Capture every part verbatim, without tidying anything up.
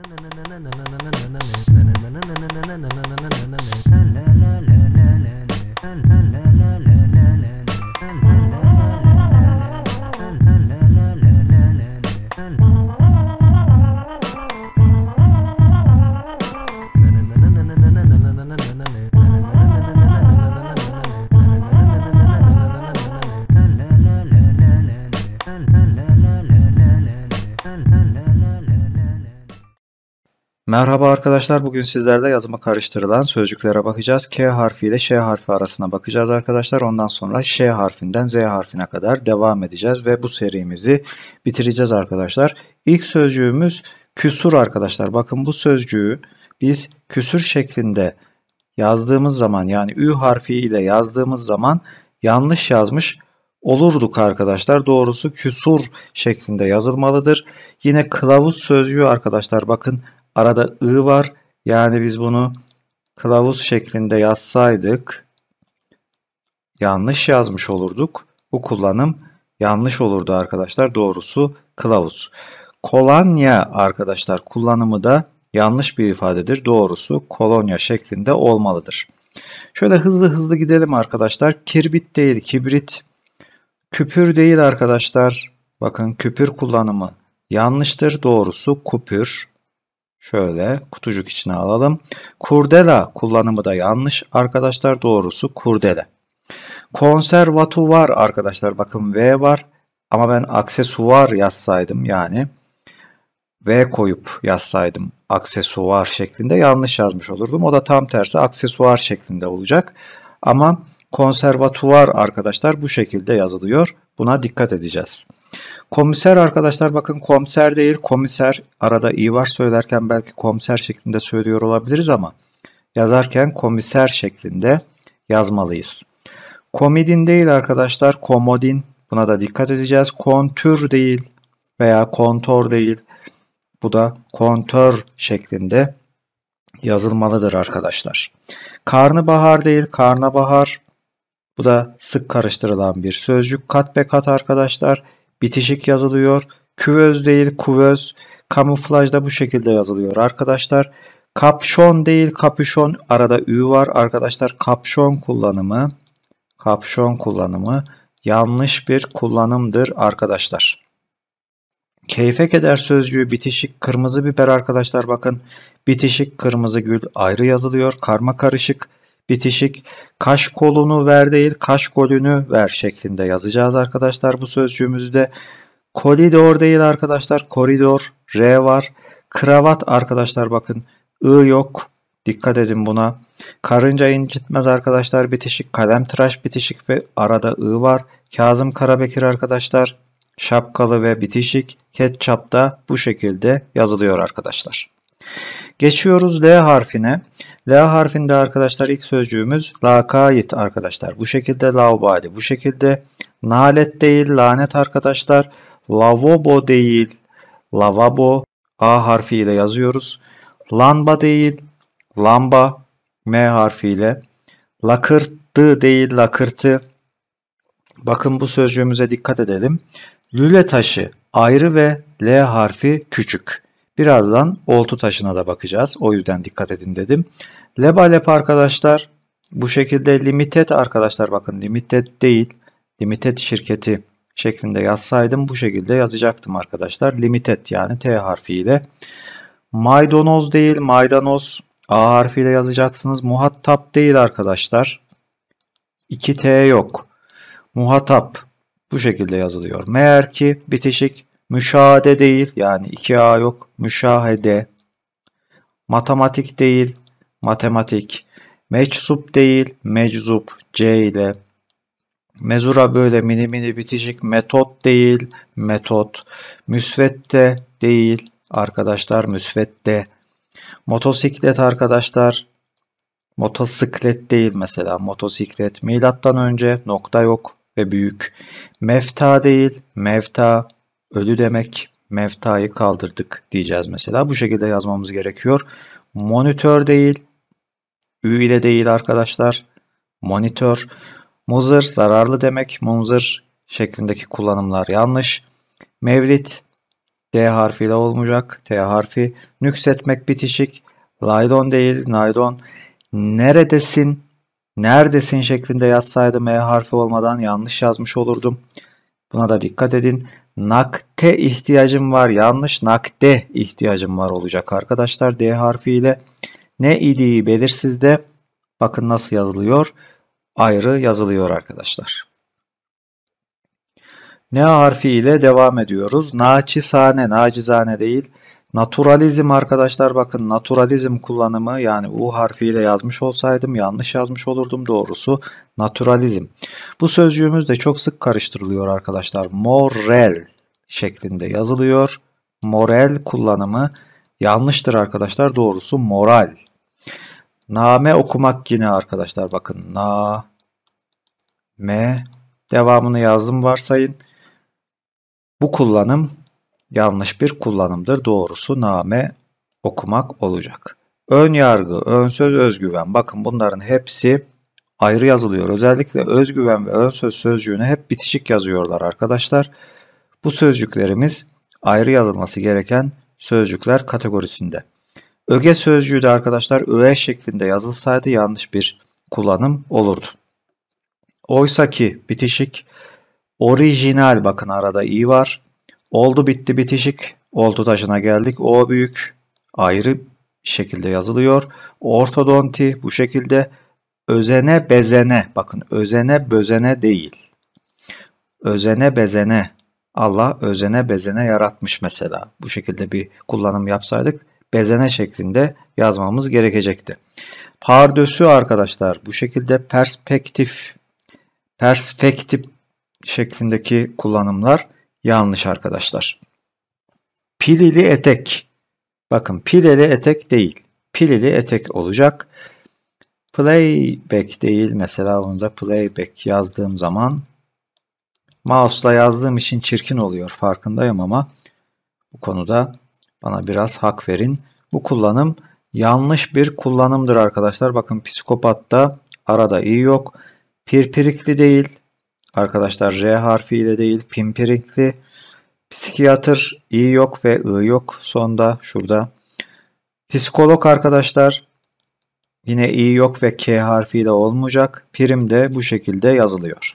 Merhaba arkadaşlar, bugün sizlerle yazıma karıştırılan sözcüklere bakacağız. K harfi ile Ş harfi arasına bakacağız arkadaşlar. Ondan sonra Ş harfinden Z harfine kadar devam edeceğiz ve bu serimizi bitireceğiz arkadaşlar. İlk sözcüğümüz küsur arkadaşlar. Bakın bu sözcüğü biz küsür şeklinde yazdığımız zaman, yani Ü harfi ile yazdığımız zaman yanlış yazmış olurduk arkadaşlar. Doğrusu küsur şeklinde yazılmalıdır. Yine kılavuz sözcüğü arkadaşlar, bakın arada ı var. Yani biz bunu kılavuz şeklinde yazsaydık yanlış yazmış olurduk. Bu kullanım yanlış olurdu arkadaşlar. Doğrusu kılavuz. Kolonya arkadaşlar kullanımı da yanlış bir ifadedir. Doğrusu kolonya şeklinde olmalıdır. Şöyle hızlı hızlı gidelim arkadaşlar. Kirbit değil, kibrit. Küpür değil arkadaşlar. Bakın küpür kullanımı yanlıştır. Doğrusu kupür. Şöyle kutucuk içine alalım. Kurdela kullanımı da yanlış arkadaşlar. Doğrusu kurdele. Konservatuvar arkadaşlar. Bakın V var. Ama ben aksesuar yazsaydım, yani V koyup yazsaydım aksesuar şeklinde yanlış yazmış olurdum. O da tam tersi aksesuar şeklinde olacak. Ama konservatuvar arkadaşlar bu şekilde yazılıyor. Buna dikkat edeceğiz. Komiser arkadaşlar, bakın komiser değil komiser, arada i var, söylerken belki komiser şeklinde söylüyor olabiliriz ama yazarken komiser şeklinde yazmalıyız. Komodin değil arkadaşlar, komodin, buna da dikkat edeceğiz. Kontür değil veya kontor değil, bu da kontör şeklinde yazılmalıdır arkadaşlar. Karnabahar değil karnabahar, bu da sık karıştırılan bir sözcük. Kat be kat arkadaşlar bitişik yazılıyor. Küvöz değil kuvöz. Kamuflaj da bu şekilde yazılıyor arkadaşlar. Kapşon değil kapüşon. Arada ü var arkadaşlar. Kapşon kullanımı. Kapşon kullanımı yanlış bir kullanımdır arkadaşlar. Keyfe keder sözcüğü bitişik kırmızı biber arkadaşlar, bakın. Bitişik kırmızı gül ayrı yazılıyor. Karma karışık. Bitişik kaş kolunu ver değil kaş golünü ver şeklinde yazacağız arkadaşlar bu sözcüğümüzde. Koridor değil arkadaşlar, koridor, R var. Kravat arkadaşlar, bakın I yok, dikkat edin buna. Karınca incitmez arkadaşlar, bitişik. Kalemtıraş bitişik ve arada I var. Kazım Karabekir arkadaşlar şapkalı ve bitişik. Ketçap da bu şekilde yazılıyor arkadaşlar. Geçiyoruz L harfine. L harfinde arkadaşlar ilk sözcüğümüz lakayt arkadaşlar. Bu şekilde laubali. Bu şekilde nalet değil lanet arkadaşlar. Lavabo değil lavabo. A harfiyle yazıyoruz. Lamba değil lamba. M harfiyle. Lakırtı değil lakırtı. Bakın bu sözcüğümüze dikkat edelim. Lüle taşı ayrı ve L harfi küçük. Birazdan oltu taşına da bakacağız. O yüzden dikkat edin dedim. Lebalep arkadaşlar bu şekilde. Limited arkadaşlar, bakın limited değil limited şirketi şeklinde yazsaydım bu şekilde yazacaktım arkadaşlar. Limited yani T harfiyle. Maydanoz değil maydanoz, A harfiyle yazacaksınız. Muhatap değil arkadaşlar. iki T yok. Muhatap bu şekilde yazılıyor. Meğer ki bitişik. Müşahede değil, yani iki A yok. Müşahede. Matematik değil matematik. Meczup değil meczup, C ile. Mezura böyle mini mini bitişik. Metot değil metot. Müsvedde değil arkadaşlar, müsvedde. Motosiklet arkadaşlar. Motosiklet değil mesela, motosiklet. Milattan önce, nokta yok ve büyük. Mefta değil mevta, ölü demek. Mevta'yı kaldırdık diyeceğiz mesela. Bu şekilde yazmamız gerekiyor. Monitör değil. Ü ile değil arkadaşlar. Monitör. Muzır zararlı demek. Muzır şeklindeki kullanımlar yanlış. Mevlit D harfiyle olmayacak. T harfi. Nüksetmek bitişik. Laydon değil. Naydon. Neredesin? Neredesin şeklinde yazsaydım E harfi olmadan yanlış yazmış olurdum. Buna da dikkat edin. Nakte ihtiyacım var. Yanlış. Nakde ihtiyacım var olacak arkadaşlar. D harfiyle. Ne idiği belirsizde. Bakın nasıl yazılıyor. Ayrı yazılıyor arkadaşlar. N harfi ile devam ediyoruz. Naçizane, nacizane değil. Naturalizm arkadaşlar, bakın naturalizm kullanımı, yani U harfiyle yazmış olsaydım yanlış yazmış olurdum. Doğrusu naturalizm. Bu sözcüğümüz de çok sık karıştırılıyor arkadaşlar. Moral şeklinde yazılıyor. Moral kullanımı yanlıştır arkadaşlar. Doğrusu moral. Name okumak yine arkadaşlar, bakın na me devamını yazdım varsayın. Bu kullanım yanlış bir kullanımdır. Doğrusu name okumak olacak. Ön yargı, ön söz, özgüven. Bakın bunların hepsi ayrı yazılıyor. Özellikle özgüven ve ön söz sözcüğüne hep bitişik yazıyorlar arkadaşlar. Bu sözcüklerimiz ayrı yazılması gereken sözcükler kategorisinde. Öge sözcüğü de arkadaşlar öğe şeklinde yazılsaydı yanlış bir kullanım olurdu. Oysa ki bitişik, orijinal, bakın arada i var. Oldu bitti bitişik, oldu taşına geldik. O büyük ayrı şekilde yazılıyor. Ortodonti bu şekilde. Özene bezene, bakın özene bözene değil. Özene bezene. Allah özene bezene yaratmış mesela. Bu şekilde bir kullanım yapsaydık bezene şeklinde yazmamız gerekecekti. Pardösü arkadaşlar bu şekilde perspektif. Perspektif şeklindeki kullanımlar yanlış arkadaşlar. Pilili etek. Bakın pileli etek değil. Pilili etek olacak. Playback değil. Mesela bunu da playback yazdığım zaman mouse'la yazdığım için çirkin oluyor. Farkındayım ama bu konuda bana biraz hak verin. Bu kullanım yanlış bir kullanımdır arkadaşlar. Bakın psikopatta arada i yok. Pirpirikli değil. Arkadaşlar R harfiyle değil, pimpirikli. Psikiyatr i yok ve ı yok sonda şurada. Psikolog arkadaşlar yine i yok ve k harfiyle olmayacak. Prim de bu şekilde yazılıyor.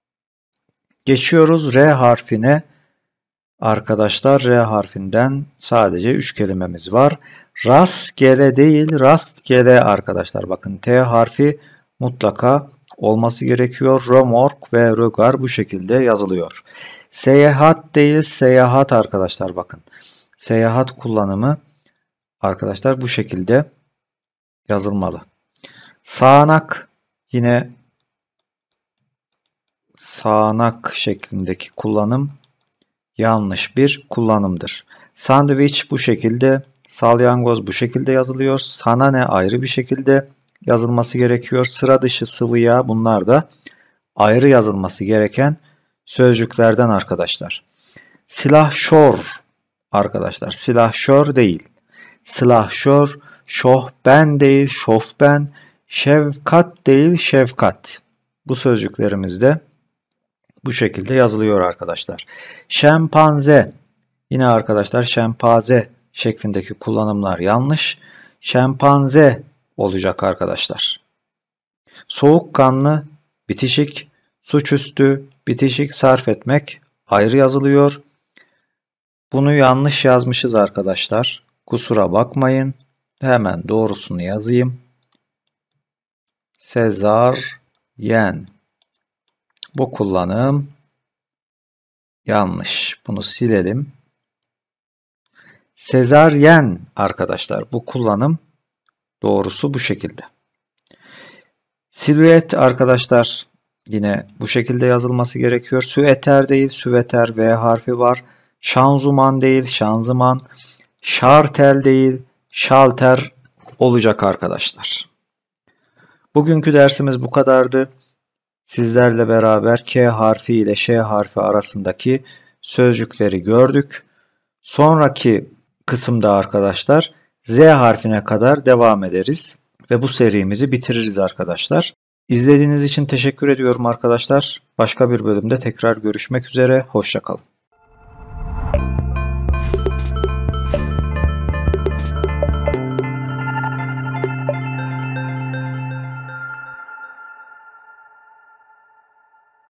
Geçiyoruz R harfine. Arkadaşlar R harfinden sadece üç kelimemiz var. Rastgele değil, rastgele arkadaşlar. Bakın T harfi mutlaka olması gerekiyor. Römork ve rögar bu şekilde yazılıyor. Seyahat değil, seyahat arkadaşlar, bakın. Seyahat kullanımı arkadaşlar bu şekilde yazılmalı. Sağanak yine sağanak şeklindeki kullanım yanlış bir kullanımdır. Sandviç bu şekilde, salyangoz bu şekilde yazılıyor. Sana ne ayrı bir şekilde yazılması gerekiyor. Sıra dışı, sıvı yağ, bunlar da ayrı yazılması gereken sözcüklerden arkadaşlar. Silahşor arkadaşlar. Silahşor değil. Silahşor, şohben değil, şofben, şefkat değil, şefkat. Bu sözcüklerimiz de bu şekilde yazılıyor arkadaşlar. Şempanze. Yine arkadaşlar şempanze şeklindeki kullanımlar yanlış. Şempanze olacak arkadaşlar. Soğukkanlı, bitişik, suçüstü, bitişik, sarf etmek ayrı yazılıyor. Bunu yanlış yazmışız arkadaşlar. Kusura bakmayın. Hemen doğrusunu yazayım. Sezaryen. Bu kullanım yanlış. Bunu silelim. Sezaryen arkadaşlar. Bu kullanım doğrusu bu şekilde. Silüet arkadaşlar yine bu şekilde yazılması gerekiyor. Süeter değil, süveter, V harfi var. Şanzuman değil, şanzıman. Şartel değil, şalter olacak arkadaşlar. Bugünkü dersimiz bu kadardı. Sizlerle beraber K harfi ile Ş harfi arasındaki sözcükleri gördük. Sonraki kısımda arkadaşlar Z harfine kadar devam ederiz ve bu serimizi bitiririz arkadaşlar. İzlediğiniz için teşekkür ediyorum arkadaşlar. Başka bir bölümde tekrar görüşmek üzere. Hoşça kalın.